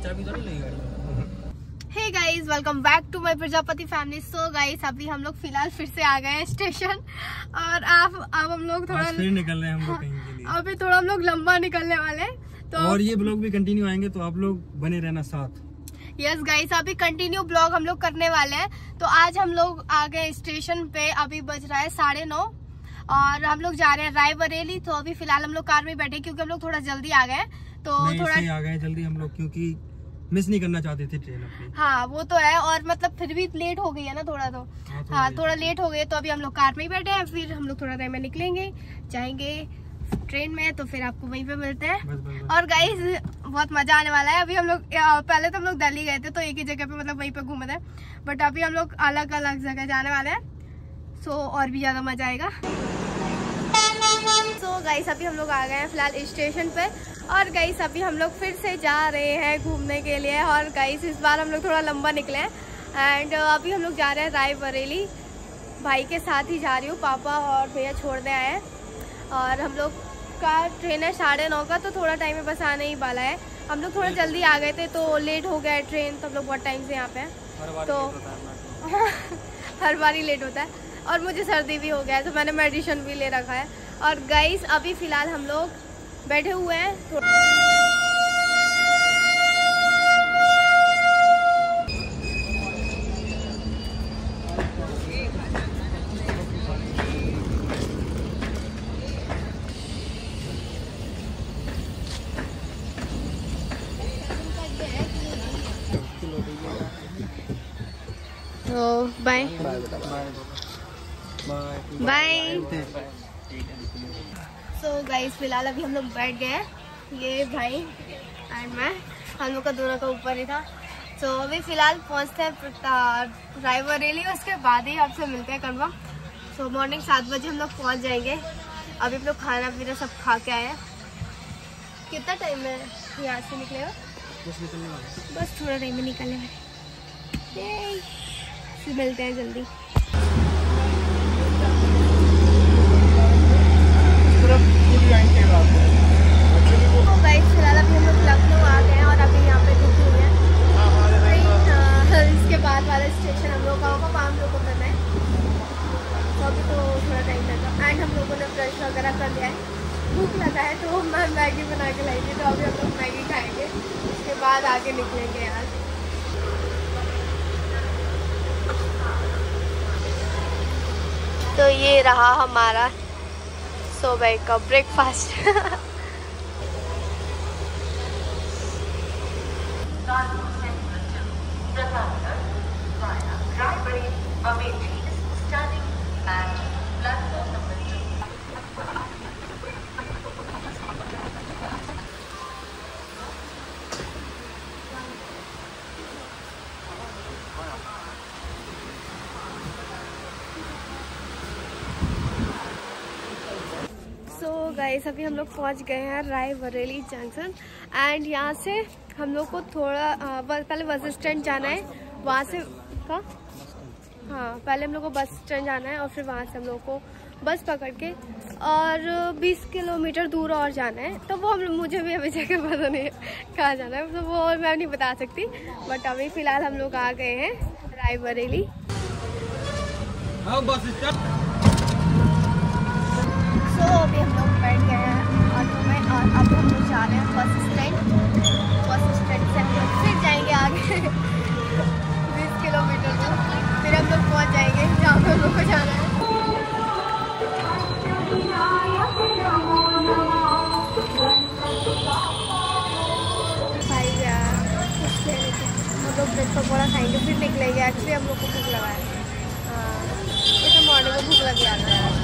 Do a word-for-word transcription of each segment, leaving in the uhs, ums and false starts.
चाबी थोड़ी लगी गाड़ी में। Hey guys, welcome back to my Prajapati family. So guys, अभी हम लोग फिलहाल फिर से आ गए हैं स्टेशन और आप अब हम लोग थोड़ा फिर निकल रहे हैं हम लोग कहीं के लिए। अभी थोड़ा हम लोग लंबा निकलने वाले तो और ये ब्लॉग भी कंटिन्यू आएंगे तो आप लोग बने रहना साथ। यस गाइस, अभी कंटिन्यू ब्लॉग हम लोग करने वाले हैं। तो आज हम लोग आ गए स्टेशन पे, अभी बज रहा है साढ़े नौ और हम लोग जा रहे हैं रायबरेली। तो अभी फिलहाल हम लोग कार में बैठे क्योंकि हम लोग थोड़ा जल्दी आ गए तो थोड़ा आ गए जल्दी हम लोग, क्योंकि मिस नहीं करना चाहते थे ट्रेन अपनी। हाँ वो तो है, और मतलब फिर भी लेट हो गई है ना थोड़ा, तो हाँ थोड़ा, हाँ, थोड़ा लेट हो गई। तो अभी हम लोग कार में ही बैठे हैं, फिर हम लोग थोड़ा टाइम में निकलेंगे, जाएंगे ट्रेन में, तो फिर आपको वहीं पे मिलते हैं। बस, बस, बस। और गाइस बहुत मजा आने वाला है। अभी हम लोग पहले तो हम लोग दिल्ली गए थे तो एक ही जगह पे मतलब वहीं पे घूमे थे, बट अभी हम लोग अलग अलग जगह जाने वाले हैं, सो और भी ज्यादा मजा आएगा। सो गाइस अभी हम लोग आ गए हैं फिलहाल स्टेशन पे और गाइस अभी हम लोग फिर से जा रहे हैं घूमने के लिए। और गाइस इस बार हम लोग थोड़ा लंबा निकले हैं एंड अभी हम लोग जा रहे हैं रायबरेली। भाई के साथ ही जा रही हूँ, पापा और भैया छोड़ने आए हैं और हम लोग का ट्रेन है साढ़े नौ का, तो थोड़ा टाइम में बस आने ही वाला है। हम लोग थोड़ा जल्दी आ गए थे तो लेट हो गया है ट्रेन, तो हम लोग बहुत टाइम से यहाँ पे हैं तो हर बार ही लेट होता है। और मुझे सर्दी भी हो गया है तो मैंने मेडिसिन भी ले रखा है। और गाइस अभी फिलहाल हम लोग बैठे हुए हैं तो बाय बाय। सो गाइस फिलहाल अभी हम लोग बैठ गए हैं, ये भाई एंड मैं, हम लोग का दोनों का ऊपर ही था। सो so, अभी फिलहाल पहुंचते हैं रायबरेली, उसके बाद ही आपसे मिलते हैं कंफर्म। सो मॉर्निंग सात बजे हम लोग पहुंच जाएंगे। अभी हम लोग खाना पीना सब खा के आए हैं। कितना टाइम में यहाँ से निकलेगा? बस निकलने वाले, बस थोड़ा टाइम में निकलने वाले। फिर मिलते हैं जल्दी। फिलहाल अभी हम लोग लखनऊ आ गए हैं और अभी यहाँ पे रुके हुए हैं। इसके बाद वाला स्टेशन हम लोग का होगा, वहाँ हम लोग को करना है, तो अभी तो थोड़ा टाइम लगेगा। एंड हम लोगों ने ब्रश वगैरह कर लिया है, भूख लगा है तो मैं मैगी बना के लाई थी, तो अभी हम लोग मैगी खाएंगे, उसके बाद आगे निकलेंगे यार। तो ये रहा हमारा सुबह का ब्रेकफास्ट। गाइस अभी हम लोग पहुंच गए हैं रायबरेली जंक्शन एंड यहाँ से हम लोग को थोड़ा आ, पहले बस स्टैंड जाना है, वहाँ से का हाँ पहले हम लोग को बस स्टैंड जाना है और फिर वहाँ से हम लोग को बस पकड़ के और बीस किलोमीटर दूर और जाना है। तो वो हम मुझे भी अभी जगह पता नहीं है कहाँ जाना है, तो वो और मैं नहीं बता सकती, बट अभी फिलहाल हम लोग आ गए हैं रायबरेली। तो अभी हम लोग बैठ गए हैं ऑटो में और अब हम लोग जा रहे हैं बस स्टैंड। बस स्टैंड से हम लोग फिर जाएंगे आगे बीस किलोमीटर तो फिर हम लोग पहुंच जाएंगे जहाँ पे हम लोग को जाना है। भाई यार कुछ ले लेते हम लोग, ब्रेड पकौड़ा खाएंगे फिर निकलेंगे। एक्चुअली हम लोग को भूख लगा है, हाँ ये तो मॉर्निंग में भूख लग जाता है यार।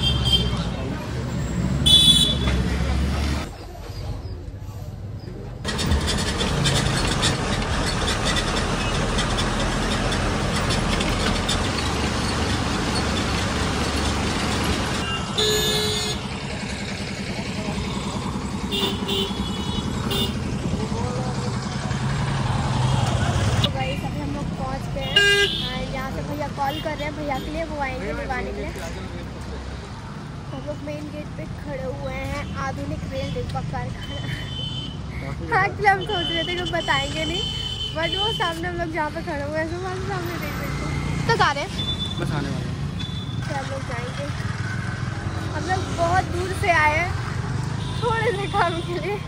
कॉल कर रहे हैं भैया के लिए, वो आएंगे दिवाली के लिए। हम लोग मेन गेट पे खड़े हुए हैं, आधुनिक रेल डिब्बा कारखाना। हाँ एक्चुअली हम सोच रहे थे कि बताएंगे नहीं, बट वो सामने हम लोग जहाँ पे खड़े हुए हैं वहाँ सामने देख रहे हैं। तो आ रहे हैं बस आने वाले हम लोग जाएंगे। हम लोग बहुत दूर से आए हैं थोड़े से काम के लिए।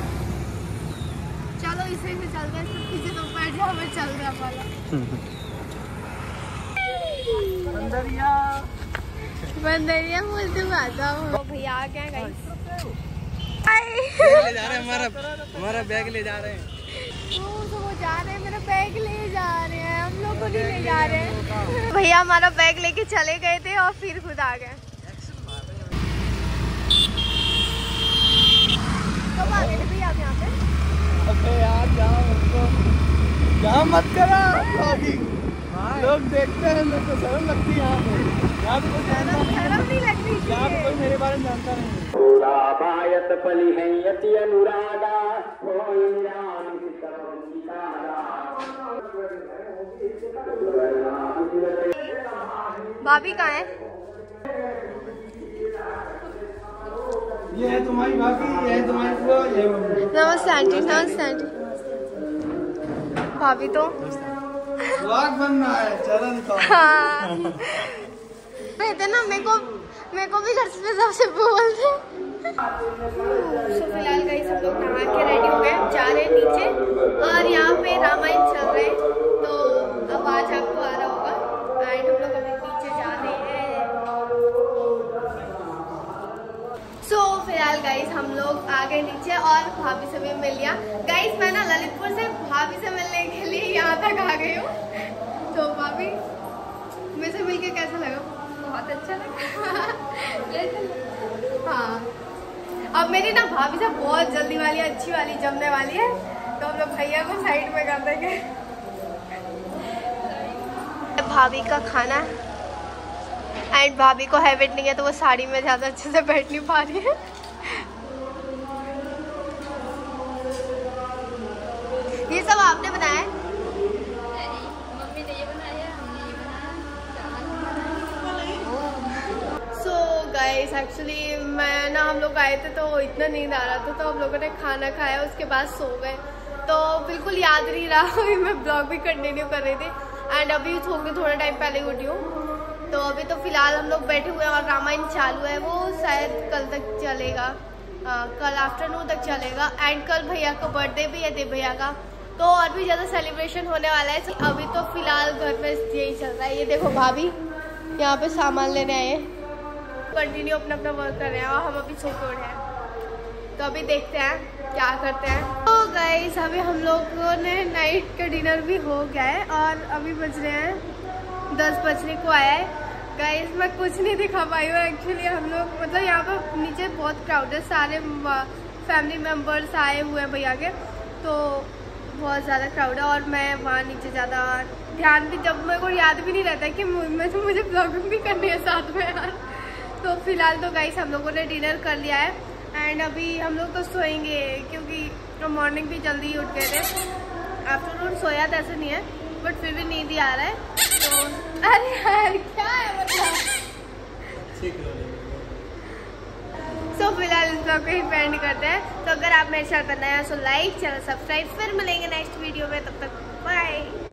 चलो इसे से चलते हैं, सब पीछे तो बैठ जाओ, हमें चल रहा वाला बंदरिया बंदरिया बोलते हुए आ जाओ। भैया आ गए गाइस, ले जा रहे हैं, हमारा हमारा बैग ले जा रहे हैं। वो तो वो जा रहे हैं, मेरा बैग ले जा रहे हैं, हम लोग को नहीं ले जा रहे हैं। भैया हमारा बैग लेके चले गए थे और फिर खुद आ गए। कब आ गए थे भैया आप यहाँ पे? अबे यार जाओ उसको यहाँ मत करा, लोग देखते हैं, लोग को शर्म लगती है यहाँ पे। यहाँ पे कोई शर्म नहीं लगती, यहाँ पे कोई मेरे बारे में जानता नहीं। भाभी कहाँ है? ये है तुम्हारी भाभी, ये है तुम्हारी बुआ, ये है मम्मी। नमस्ते आंटी, नमस्ते आंटी। भाभी तो व्लॉग बन रहा है, चलो दिखाओ। हाँ कहते ना मेरे को मेरे को भी घर पे सबसे बोलते। तो फिलहाल गाइस सब लोग नहा के रेडी हो गए, जा रहे हैं नीचे और यहाँ पे रामायण चल रहे हैं, तो आवाज आपको आ रहा होगा। एंड हम लोग अभी नीचे जा रहे हैं। सो so, फिलहाल गाइस हम लोग आ गए नीचे और भाभी से भी मिल लिया। गाइस मैं ना ललितपुर से भाभी से मिलने के लिए यहाँ तक आ गई हूँ। तो भाभी मेरे से मिलके कैसा लगा? बहुत अच्छा लगा। हाँ अब मेरी ना भाभी से बहुत जल्दी वाली अच्छी वाली जमने वाली है, तो हम लोग भैया को साइड में कर देंगे। भाभी का खाना एंड भाभी को हैबिट नहीं है तो वो साड़ी में ज़्यादा अच्छे से बैठ नहीं पा रही है। ये सब आपने बनाया है? मम्मी ने ये बनाया, हमने ये बनाया। सो गाइस एक्चुअली मैं ना हम लोग आए थे तो इतना नींद आ रहा था, तो हम लोगों ने खाना खाया, उसके बाद सो गए, तो बिल्कुल याद नहीं रहा। मैं ब्लॉग भी कंटिन्यू कर रही थी एंड अभी सो के थोड़ा टाइम पहले उठी हूँ। तो अभी तो फिलहाल हम लोग बैठे हुए हैं और रामायण चालू है, वो शायद कल तक चलेगा, आ, कल आफ्टरनून तक चलेगा। एंड कल भैया का बर्थडे भी है, देव भैया का, तो और भी ज़्यादा सेलिब्रेशन होने वाला है। अभी तो फिलहाल घर में यही चल रहा है। ये देखो भाभी यहाँ पे सामान लेने आए हैं, कंटिन्यू अपना अपना वर्क कर रहे हैं और हम अभी सो के उठे हैं, तो अभी देखते हैं क्या करते हैं। तो गाइस अभी हम लोगों ने नाइट का डिनर भी हो गया है और अभी बज रहे हैं दस बजने को आया है। गाइस मैं कुछ नहीं दिखा पाई हूँ एक्चुअली। हम लोग मतलब यहाँ पर नीचे बहुत क्राउड है, सारे फैमिली मेम्बर्स आए हुए हैं भैया के, तो बहुत ज़्यादा क्राउड है और मैं वहाँ नीचे ज़्यादा ध्यान भी, जब मेरे को याद भी नहीं रहता है कि मैं तो मुझे ब्लॉगिंग भी करनी है साथ में यार। तो फिलहाल तो गाइस हम लोगों ने डिनर कर लिया है एंड अभी हम लोग तो सोएंगे क्योंकि मॉर्निंग भी जल्दी उठ गए थे। आफ्टरनून सोया तो ऐसा नहीं है बट फिर भी नींद ही आ रहा है। तो अरे यार क्या है मतलब। सो फिलहाल इस ब्लॉग को ही एंड करते हैं। तो अगर आप मेरे साथ नया सो लाइक, चैनल सब्सक्राइब। फिर मिलेंगे नेक्स्ट वीडियो में, तब तक बाय।